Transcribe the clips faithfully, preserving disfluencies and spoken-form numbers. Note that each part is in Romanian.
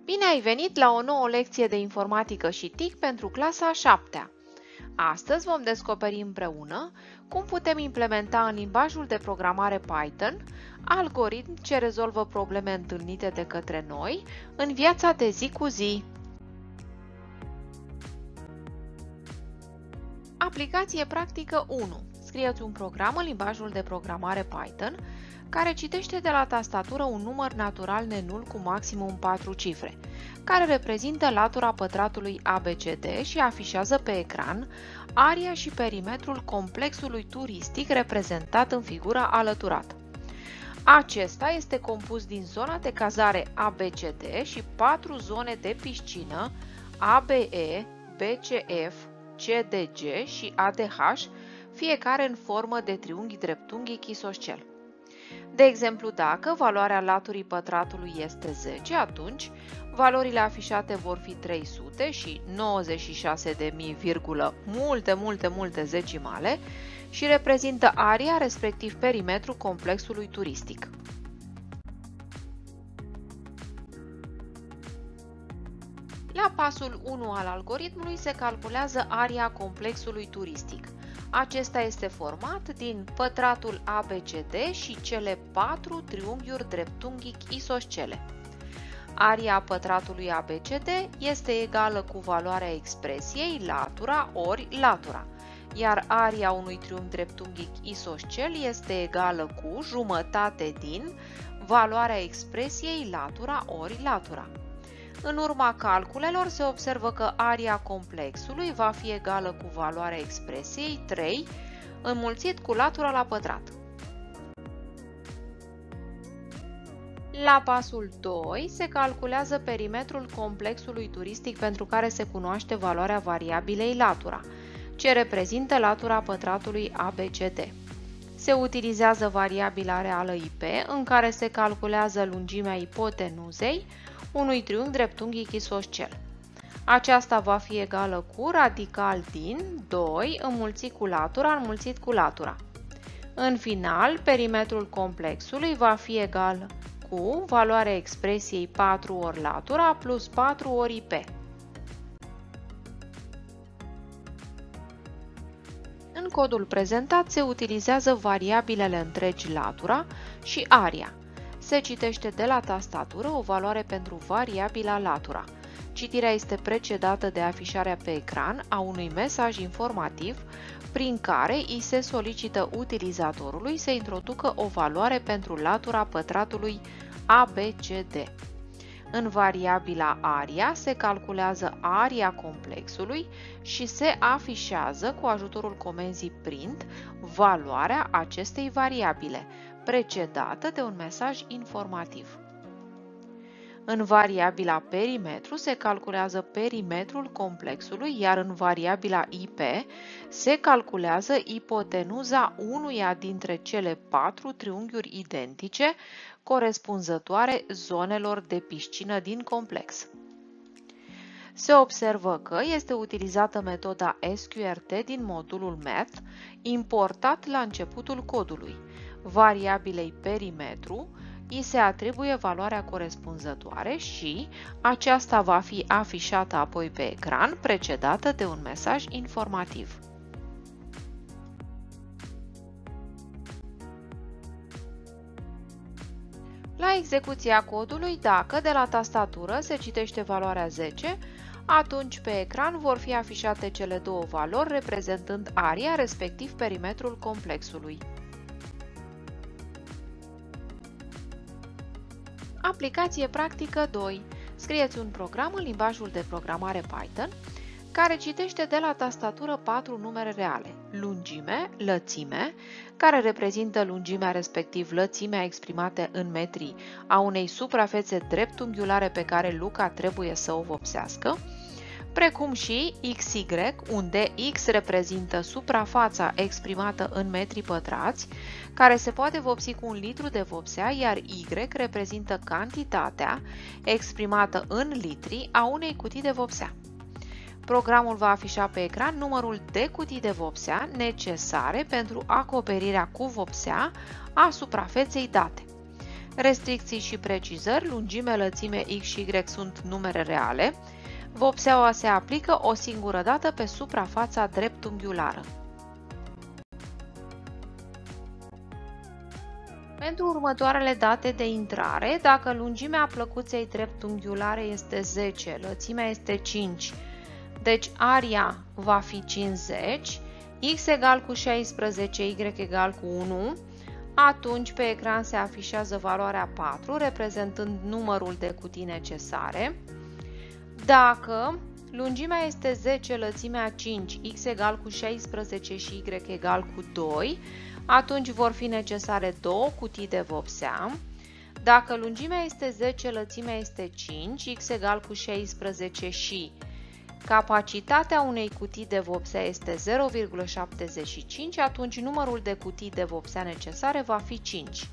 Bine ai venit la o nouă lecție de informatică și T I C pentru clasa a șaptea. Astăzi vom descoperi împreună cum putem implementa în limbajul de programare Python algoritmi ce rezolvă probleme întâlnite de către noi în viața de zi cu zi. Aplicație practică unu. Scrieți un program în limbajul de programare Python care citește de la tastatură un număr natural nenul cu maximum patru cifre, care reprezintă latura pătratului A B C D și afișează pe ecran aria și perimetrul complexului turistic reprezentat în figura alăturată. Acesta este compus din zona de cazare A B C D și patru zone de piscină A B E, B C F, C D G și A D H, fiecare în formă de triunghi dreptunghic isoscel. De exemplu, dacă valoarea laturii pătratului este zece, atunci valorile afișate vor fi trei sute și nouăzeci și șase de mii, multe, multe, multe zecimale și reprezintă aria, respectiv perimetrul complexului turistic. La pasul unu al algoritmului se calculează aria complexului turistic. Acesta este format din pătratul A B C D și cele patru triunghiuri dreptunghic isoscele. Aria pătratului A B C D este egală cu valoarea expresiei latura ori latura, iar aria unui triunghi dreptunghic isoscel este egală cu jumătate din valoarea expresiei latura ori latura. În urma calculelor se observă că aria complexului va fi egală cu valoarea expresiei trei înmulțit cu latura la pătrat. La pasul doi se calculează perimetrul complexului turistic pentru care se cunoaște valoarea variabilei latura, ce reprezintă latura pătratului A B C D. Se utilizează variabila reală I P, în care se calculează lungimea ipotenuzei unui triunghi dreptunghic isoscel. Aceasta va fi egală cu radical din doi înmulțit cu latura înmulțit cu latura. În final, perimetrul complexului va fi egal cu valoarea expresiei patru ori latura plus patru ori I P. În codul prezentat se utilizează variabilele întregi latura și aria. Se citește de la tastatură o valoare pentru variabila latura. Citirea este precedată de afișarea pe ecran a unui mesaj informativ prin care îi se solicită utilizatorului să introducă o valoare pentru latura pătratului A B C D. În variabila aria se calculează aria complexului și se afișează cu ajutorul comenzii print valoarea acestei variabile, precedată de un mesaj informativ. În variabila perimetru se calculează perimetrul complexului, iar în variabila I P se calculează ipotenuza unuia dintre cele patru triunghiuri identice corespunzătoare zonelor de piscină din complex. Se observă că este utilizată metoda S Q R T din modulul Math, importat la începutul codului. Variabilei perimetru îi se atribuie valoarea corespunzătoare și aceasta va fi afișată apoi pe ecran, precedată de un mesaj informativ. La execuția codului, dacă de la tastatură se citește valoarea zece, atunci pe ecran vor fi afișate cele două valori reprezentând aria, respectiv perimetrul complexului. Aplicație practică doi. Scrieți un program în limbajul de programare Python care citește de la tastatură patru numere reale: lungime, lățime, care reprezintă lungimea respectiv lățimea exprimate în metri a unei suprafețe dreptunghiulare pe care Luca trebuie să o vopsească, precum și X Y, unde X reprezintă suprafața exprimată în metri pătrați, care se poate vopsi cu un litru de vopsea, iar Y reprezintă cantitatea exprimată în litri a unei cutii de vopsea. Programul va afișa pe ecran numărul de cutii de vopsea necesare pentru acoperirea cu vopsea a suprafeței date. Restricții și precizări, lungime, lățime X și Y sunt numere reale. Vopseaua se aplică o singură dată pe suprafața dreptunghiulară. Pentru următoarele date de intrare, dacă lungimea plăcuței dreptunghiulare este zece, lățimea este cinci, deci aria va fi cincizeci, X egal cu șaisprezece, Y egal cu unu, atunci pe ecran se afișează valoarea patru, reprezentând numărul de cutii necesare. Dacă lungimea este zece, lățimea cinci, X egal cu șaisprezece și Y egal cu doi, atunci vor fi necesare două cutii de vopsea. Dacă lungimea este zece, lățimea este cinci, X egal cu șaisprezece și capacitatea unei cutii de vopsea este zero virgulă șaptezeci și cinci, atunci numărul de cutii de vopsea necesare va fi cinci.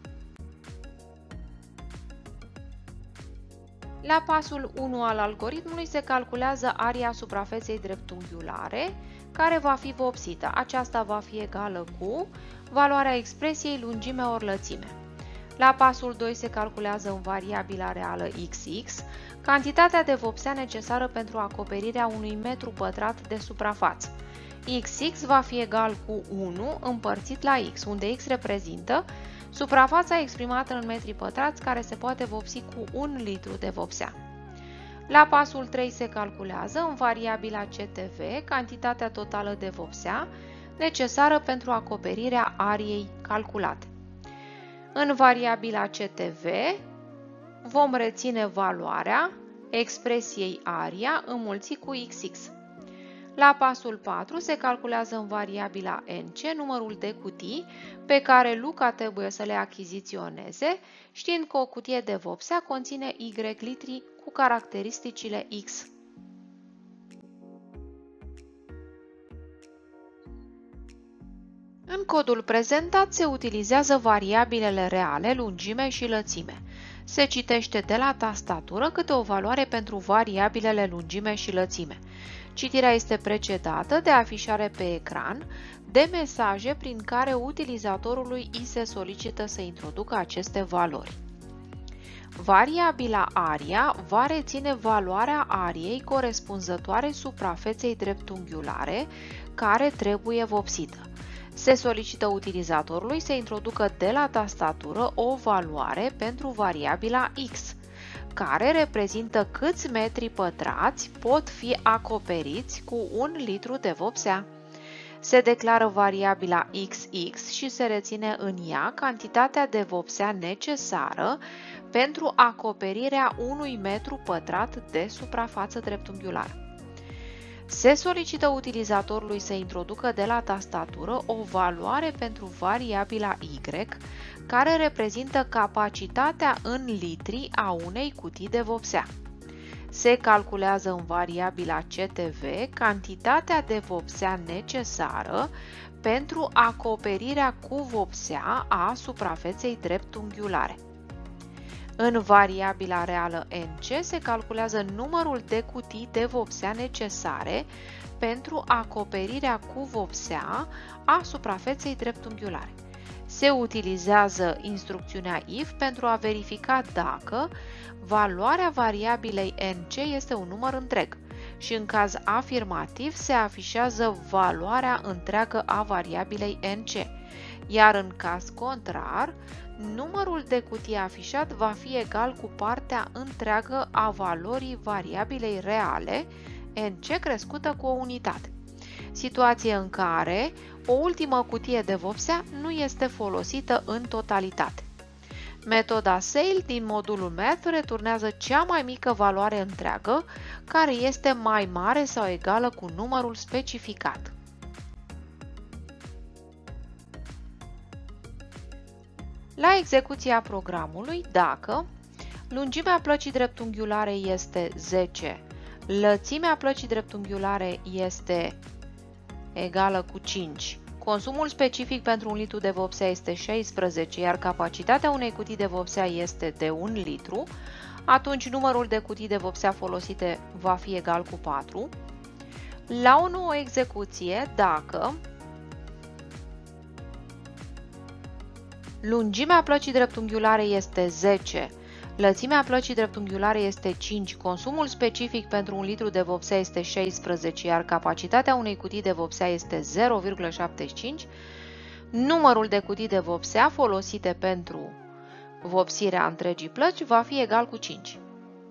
La pasul unu al algoritmului se calculează aria suprafeței dreptunghiulare, care va fi vopsită. Aceasta va fi egală cu valoarea expresiei lungime ori lățime. La pasul doi se calculează în variabila reală X X cantitatea de vopsea necesară pentru acoperirea unui metru pătrat de suprafață. X X va fi egal cu unu împărțit la X, unde X reprezintă suprafața exprimată în metri pătrați care se poate vopsi cu un litru de vopsea. La pasul trei se calculează în variabila C T V cantitatea totală de vopsea necesară pentru acoperirea ariei calculate. În variabila C T V vom reține valoarea expresiei aria înmulțit cu X X. La pasul patru se calculează în variabila N C numărul de cutii pe care Luca trebuie să le achiziționeze, știind că o cutie de vopsea conține Y litri cu caracteristicile X. În codul prezentat se utilizează variabilele reale, lungime și lățime. Se citește de la tastatură câte o valoare pentru variabilele lungime și lățime. Citirea este precedată de afișare pe ecran de mesaje prin care utilizatorului îi se solicită să introducă aceste valori. Variabila aria va reține valoarea ariei corespunzătoare suprafeței dreptunghiulare care trebuie vopsită. Se solicită utilizatorului să introducă de la tastatură o valoare pentru variabila X, care reprezintă câți metri pătrați pot fi acoperiți cu un litru de vopsea. Se declară variabila X X și se reține în ea cantitatea de vopsea necesară pentru acoperirea unui metru pătrat de suprafață dreptunghiulară. Se solicită utilizatorului să introducă de la tastatură o valoare pentru variabila Y, care reprezintă capacitatea în litri a unei cutii de vopsea. Se calculează în variabila C T V cantitatea de vopsea necesară pentru acoperirea cu vopsea a suprafeței dreptunghiulare. În variabila reală N C se calculează numărul de cutii de vopsea necesare pentru acoperirea cu vopsea a suprafeței dreptunghiulare. Se utilizează instrucțiunea if pentru a verifica dacă valoarea variabilei N C este un număr întreg și în caz afirmativ se afișează valoarea întreagă a variabilei N C, iar în caz contrar, numărul de cutii afișat va fi egal cu partea întreagă a valorii variabilei reale, N C crescută cu o unitate. Situație în care o ultimă cutie de vopsea nu este folosită în totalitate. Metoda S A I L din modulul Math returnează cea mai mică valoare întreagă, care este mai mare sau egală cu numărul specificat. La execuția programului, dacă lungimea plăcii dreptunghiulare este zece, lățimea plăcii dreptunghiulare este egală cu cinci, consumul specific pentru un litru de vopsea este șaisprezece, iar capacitatea unei cutii de vopsea este de un litru, atunci numărul de cutii de vopsea folosite va fi egal cu patru. La o nouă execuție, dacă Lungimea plăcii dreptunghiulare este zece, lățimea plăcii dreptunghiulare este cinci, consumul specific pentru un litru de vopsea este șaisprezece, iar capacitatea unei cutii de vopsea este zero virgulă șaptezeci și cinci, numărul de cutii de vopsea folosite pentru vopsirea întregii plăci va fi egal cu cinci.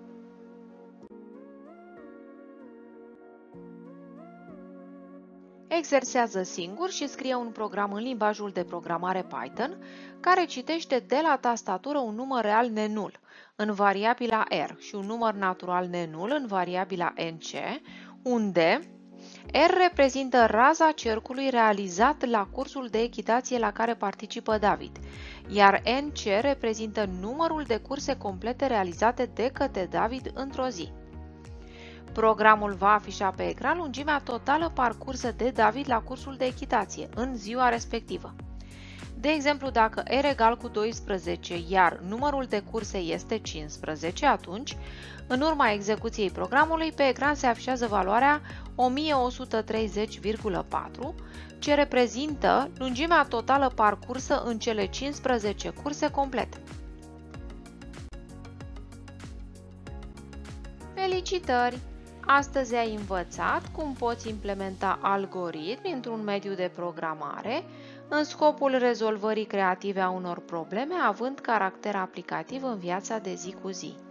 Exersează singur și scrie un program în limbajul de programare Python care citește de la tastatură un număr real nenul în variabila R și un număr natural nenul în variabila N C, unde R reprezintă raza cercului realizat la cursul de echitație la care participă David, iar N C reprezintă numărul de curse complete realizate de către David într-o zi. Programul va afișa pe ecran lungimea totală parcursă de David la cursul de echitație în ziua respectivă. De exemplu, dacă R egal cu doisprezece, iar numărul de curse este cincisprezece, atunci, în urma execuției programului, pe ecran se afișează valoarea o mie o sută treizeci virgulă patru, ce reprezintă lungimea totală parcursă în cele cincisprezece curse complete. Felicitări! Astăzi ai învățat cum poți implementa algoritmi într-un mediu de programare în scopul rezolvării creative a unor probleme având caracter aplicativ în viața de zi cu zi.